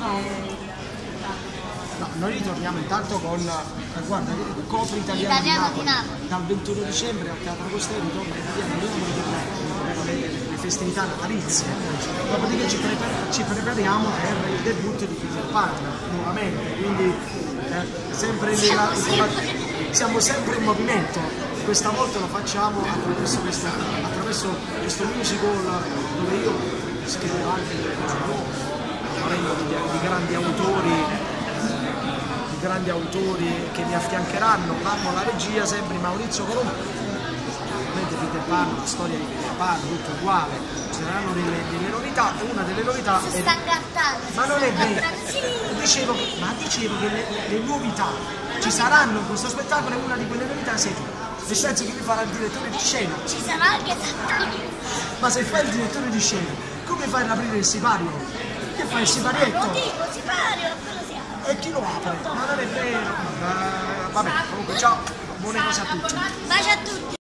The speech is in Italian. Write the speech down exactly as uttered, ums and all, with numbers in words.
No, noi ritorniamo intanto con, eh, guarda, Copri Italiano di Napoli, dal ventuno dicembre al Teatro Costello ritorna Italiano le, le festività natalizie, dopodiché ci, prepa ci prepariamo per il debutto di Peter Pan nuovamente, quindi eh, sempre nella, siamo sempre in movimento. Questa volta lo facciamo attraverso, questa, attraverso questo musical dove io scrivo anche delle cose nuove, parlo di, di grandi autori, di grandi autori che mi affiancheranno, parlo la regia sempre Maurizio Colombo, mentre Peter Pan, la storia di Peter Pan, tutto uguale, ci saranno delle, delle novità e una delle novità si è... sta grattando, Ma non è vero, dicevo, ma dicevo che le, le novità ci saranno in questo spettacolo e una di quelle novità sei tu. Nel senso che mi farà il direttore di scena. ci sarà anche Sant'Antonio. Ma se fai il direttore di scena, come fai ad aprire il sipario? Che fai il siparietto? Lo dico, sipario, quello si apre. E chi lo apre? Ma non è vero. Uh, vabbè, comunque ciao, buone cose a tutti. Bacio a tutti.